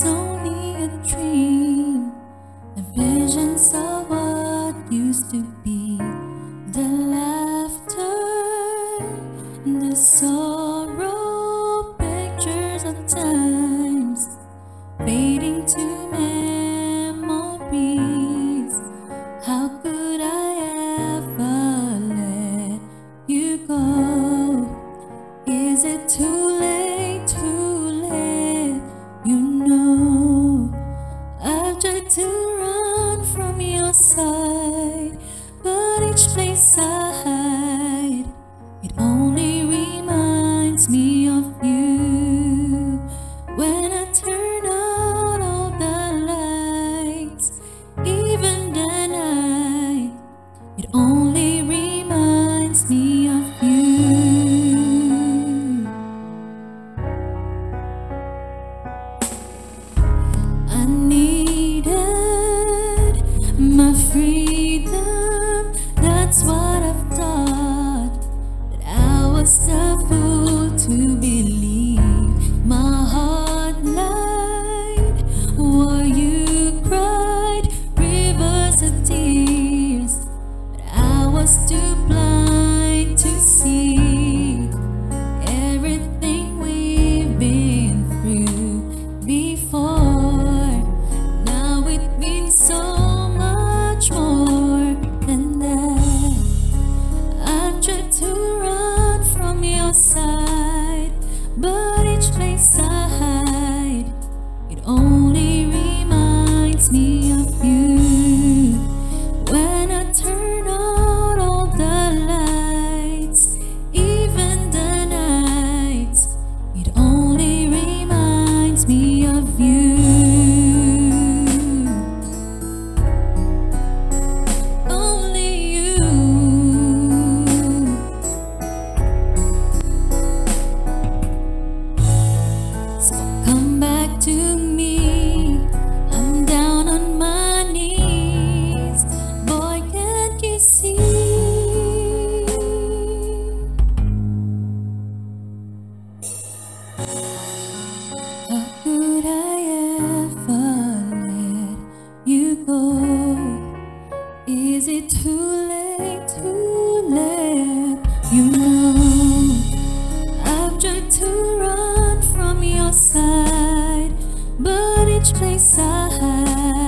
was only a dream, the visions of what used to be, the laughter, the sorrow, pictures of times fading to memories. How could I ever let you go? Is it too late, too late? You know I've tried to run from your side, but each place I hide, it only reminds me of you. When I turn out all the lights, even the night, it only reminds me of you. I needed my freedom, that's what I've thought, but I was a fool to believe my heart lied, while you cried rivers of tears, but I was too blind to see everything we've been through before. Now it means so much more than that. I've tried to run from your side, but each place I hide, it only reminds me of you. When I turn out all the lights, even the nights, it only reminds me of you. Only you. So come back to me, I'm down on my knees. Boy, can't you see? How could I ever let you go? Is it too late, too late? You know I've tried to run from your side, but each place I hide,